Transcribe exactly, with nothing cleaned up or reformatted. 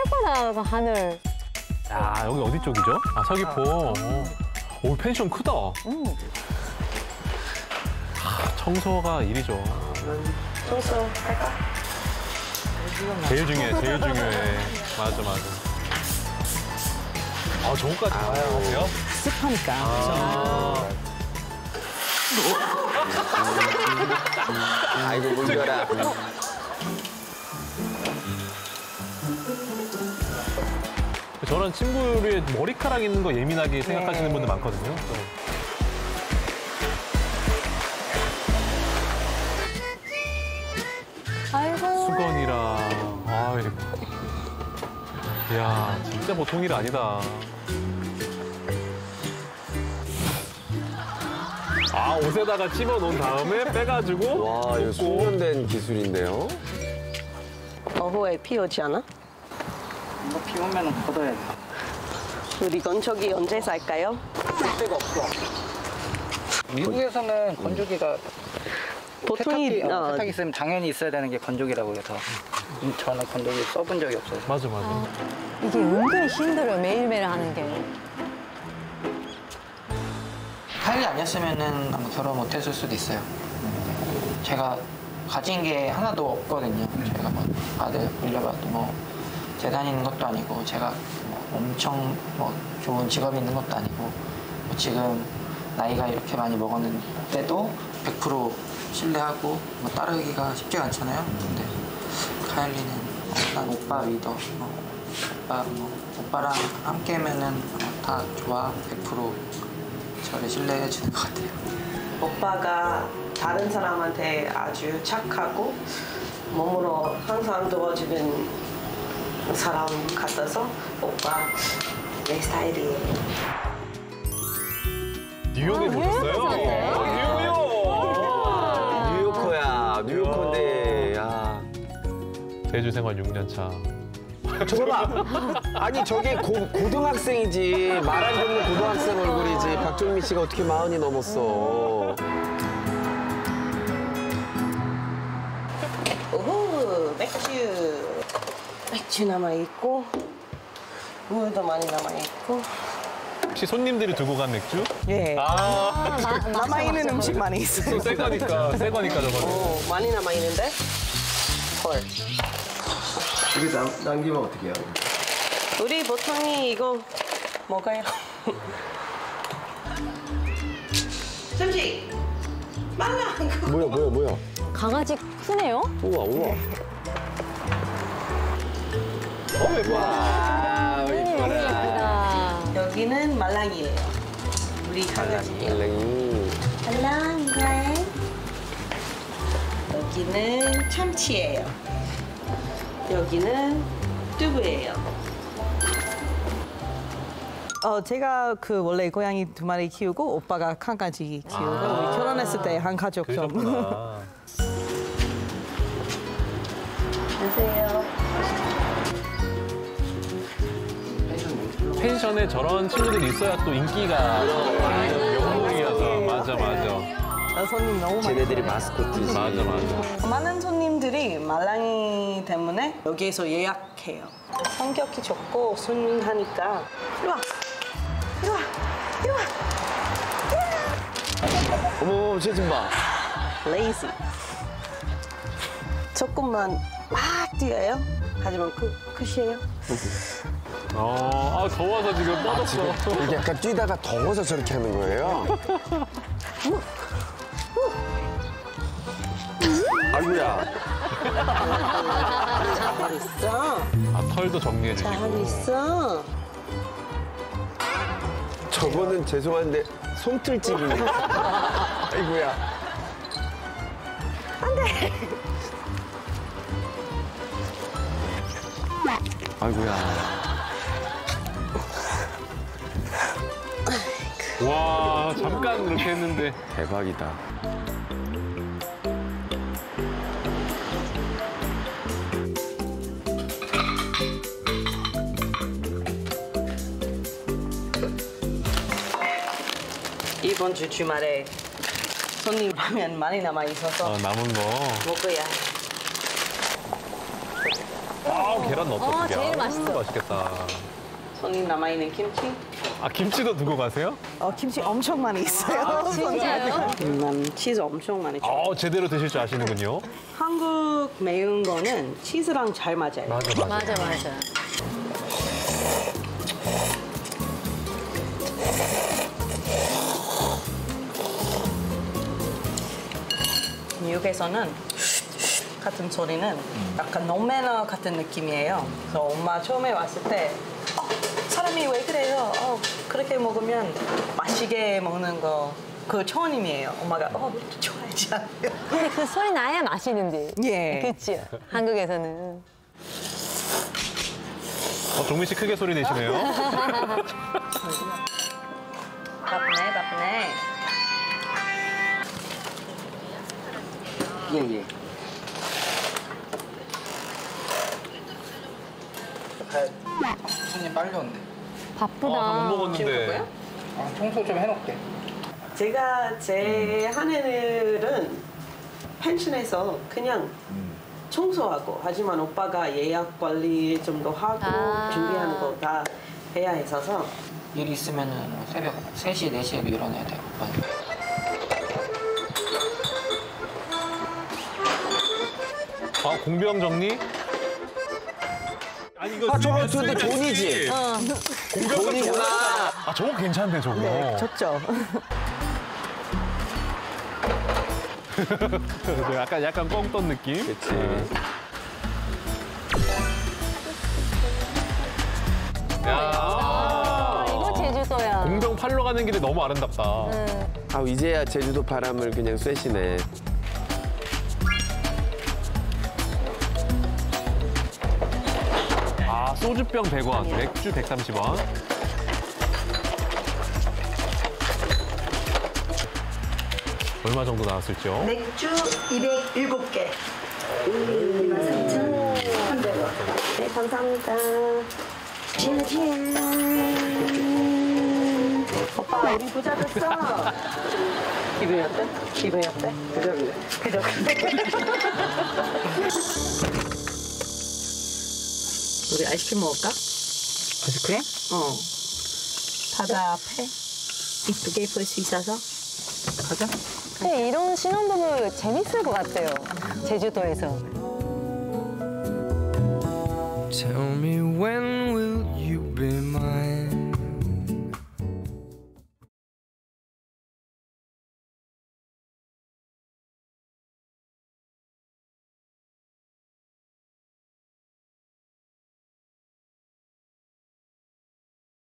하늘바다 하늘. 야, 여기 어디 쪽이죠? 아, 서귀포. 어. 오, 펜션 크다. 음. 아, 청소가 일이죠. 청소 할까? 제일 중요해, 제일 중요해. 맞아, 맞아. 아, 저거까지 다 하세요? 습하니까. 아. 아이고, 물려라. 저는 친구의 머리카락 있는 거 예민하게 생각하시는 네. 분들 많거든요. 아이고. 수건이랑, 아이고. 이야, 진짜 보통 일 아니다. 아, 옷에다가 집어놓은 다음에 빼가지고. 와, 이거 숙련된 기술인데요. 오후에 비 오지 않아? 이거 비 오면 걷어야 돼. 우리 건조기 언제 살까요? 데가 없어. 미국에서는 건조기가 보통이 세탁기, 어, 어, 세탁기 있으면 당연히 있어야 되는 게 건조기라고 해서 저는 건조기 써본 적이 없어요. 맞아, 맞아. 이게 은근히 힘들어요, 매일매일 하는 게. 타일이 아니었으면은 아마 결혼 못했을 수도 있어요. 제가 가진 게 하나도 없거든요. 제가 뭐 아들 물려봐도 뭐 재산이 있는 것도 아니고 제가 뭐 엄청 뭐 좋은 직업이 있는 것도 아니고 뭐 지금 나이가 이렇게 많이 먹었는데도 백 퍼센트 신뢰하고 뭐 따르기가 쉽지가 않잖아요. 근데 카일리는 어, 난 오빠 믿어. 어, 오빠 뭐 오빠랑 함께면은 다 좋아. 백 퍼센트 저를 신뢰해 주는 것 같아요. 오빠가 다른 사람한테 아주 착하고 몸으로 항상 도와주는 사람 같아서 오빠 내 스타일이에요. 뉴욕에 보셨어요? 뉴욕이요! 뉴요커야, 뉴요커인데, 야. 제주 생활 육 년 차. 저거 봐. 아니, 저게 고, 고등학생이지. 말 안 듣는 고등학생 얼굴이지. 박정민 씨가 어떻게 마흔이 넘었어. 오호, 맥주. 맥주 남아있고, 물도 많이 남아있고. 혹시 손님들이 두고 간 맥주? 예. 아, 남아있는 음식 많이 있어요. 새 거니까, 새 거니까 저거는. 오, 많이 남아있는데? 헐. 이게 남, 남기면 어떻게 해요? 우리 보통이 이거 먹어요. 잠시! 말라! 뭐야, 뭐야, 뭐야. 강아지 크네요? 우와, 우와. 어, 와, 이뻐라. 예쁘다. 여기는 말랑이에요. 우리 강아지예요. 말랑이. 말랑이. 여기는 참치예요. 여기는 뚜부예요. 어, 제가 그 원래 고양이 두 마리 키우고 오빠가 강아지 키우고 아 우리 결혼했을 때 한 가족처럼. 그러셨구나. 안녕하세요. 펜션에 저런 친구들이 있어야 또 인기가 영웅이어서. 맞아, 맞아. 손님 너무 많이. 쟤네들이 와요. 마스코트지. 맞아, 맞아. 많은 손님들이 말랑이 때문에 여기에서 예약해요. 성격이 좋고 순하니까 이리 와, 이리 와, 이리 와. 어머, 쟤 좀 봐. 레이지. 조금만 막 뛰어요. 하지만 그 끝이에요. 어, 아, 더워서 지금 뻗었어. 이게 약간 뛰다가 더워서 저렇게 하는 거예요? 아이고야. 잘하고 있어. 아, 털도 정리해주시고. 잘하고 있어. 저거는 죄송한데 솜틀집이네. 아이고야. 안 돼. 아이고야. 와, 잠깐 그렇게 했는데. 대박이다. 이번 주 주말에 손님 라면 많이 남아 있어서 아, 남은 거. 먹어야 해. 아, 아, 계란 넣었어. 어, 그게. 제일 아우, 맛있어. 맛있겠다. 손이 남아있는 김치. 아, 김치도 두고 가세요? 어, 김치 엄청 많이 있어요. 진짜요? 음, 난 치즈 엄청 많이 줘. 아, 제대로 드실 줄 아시는군요. 한국 매운 거는 치즈랑 잘 맞아요. 맞아, 맞아. 맞아, 맞아. 미국에서는 같은 소리는 약간 노매너 같은 느낌이에요. 그래서 엄마 처음에 왔을 때 어, 사람이 왜 그래요? 어, 그렇게 먹으면 맛있게 먹는 거 그 처음이에요. 엄마가 어, 좋아하지 않아요. 근데 그 소리 나야 맛있는데. 예. 그치? 한국에서는. 어, 종민 씨 크게 소리 내시네요. 바쁘네, 바쁘네. 예, 예. 손님 빨리 온대. 바쁘다. 아, 못 먹었는데. 아, 청소 좀 해놓게. 제가 제 하늘은 펜션에서 그냥 청소하고 하지만 오빠가 예약 관리 좀 더 하고 아. 준비하는 거 다 해야 했어서 일 있으면은 새벽 세 시, 네 시에 일어나야 돼요. 아, 공병 정리? 아니, 이거 아, 저거 쓰- 근데 쓰- 돈이지. 공병 돈이구나. 아, 저거 괜찮네, 저거. 네, 좋죠. 약간, 약간 뻥떤 느낌? 그치. 야. 아, 이거 제주도야. 공병 팔러 가는 길이 너무 아름답다. 아, 이제야 제주도 바람을 그냥 쐬시네. 아, 소주병 백 원, 맥주 백삼십 원. 얼마 정도 나왔을죠? 맥주 이백칠 개. 이만 삼천삼백 원. 네, 감사합니다. 찐찐. 오빠, 우리 부자 됐어. 기분이 어때? 기분이 어때? 그죠, 그죠. 그죠. 우리 아이스크림 먹을까? 아이스크림? 어. 바다 앞에 이쁘게 볼 수 있어서. 가자. 근데 이런 신혼부부 재밌을 것 같아요. 제주도에서. 재운